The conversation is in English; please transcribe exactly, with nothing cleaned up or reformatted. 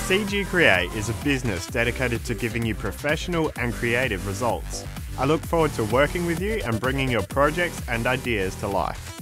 C G Create is a business dedicated to giving you professional and creative results. I look forward to working with you and bringing your projects and ideas to life.